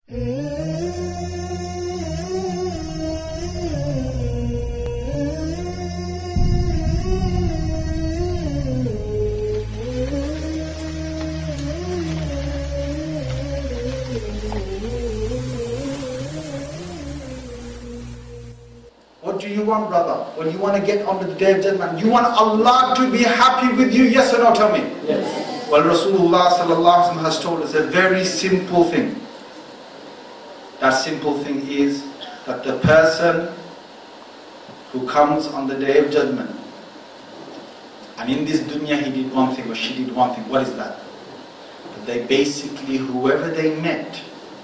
What do you want, brother? When you want to get onto the Day of Judgment, you want Allah to be happy with you, yes or no? Tell me. Yes. Well, Rasulullah sallallahu alaihi wasallam has told us a very simple thing. That simple thing is that the person who comes on the Day of Judgment, and in this dunya he did one thing or she did one thing, what is that? That they basically, whoever they met,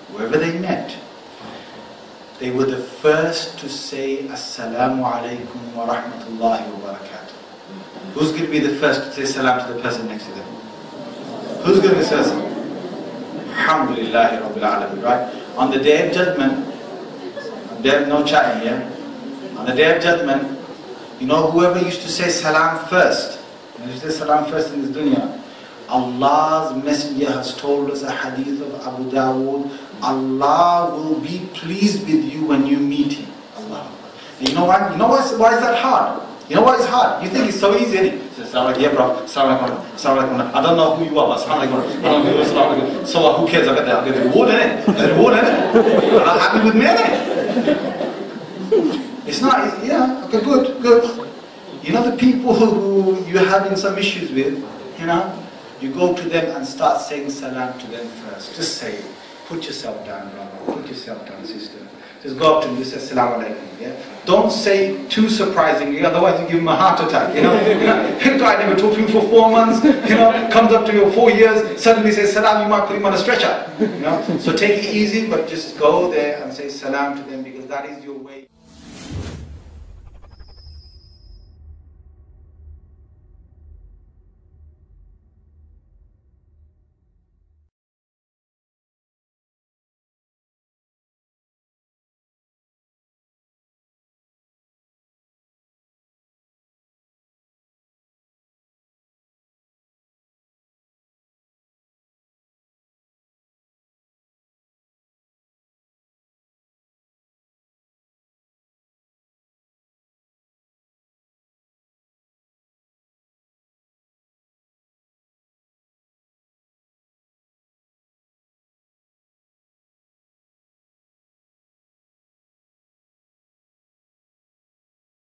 they were the first to say Assalamu alaikum wa rahmatullahi wa barakatuh. Who's going to be the first to say salam to the person next to them? Who's going to say salam? Alhamdulillahi Rabbil Alameen, right? On the Day of Judgment, there's no chatting here. On the Day of Judgment, you know whoever used to say salam first, used to say salam first in this dunya, Allah's Messenger has told us a hadith of Abu Dawood, Allah will be pleased with you when you meet Him. Allah. You know why? Why is that hard? You know why it's hard? You think it's so easy, isn't it? Assalamu alaikum, yeah, bro. Assalamu alaikum. Assalamu alaikum. I don't know who you are, but assalamu alaikum. So who cares? I'll get the reward, innit? The reward, innit? You're not happy with me, innit? It's not, yeah, okay, good. You know the people who you're having some issues with, you know, you go to them and start saying salam to them first. Just say it. Put yourself down, brother. Put yourself down, sister. Just go up to him and say Assalamu alaikum. Yeah? Don't say too surprisingly, otherwise you give him a heart attack. You know, a guy never talked to you for 4 months. You know, comes up to you 4 years, suddenly says salam. You might put him on a stretcher. You know, so take it easy, but just go there and say salam to them because that is your way.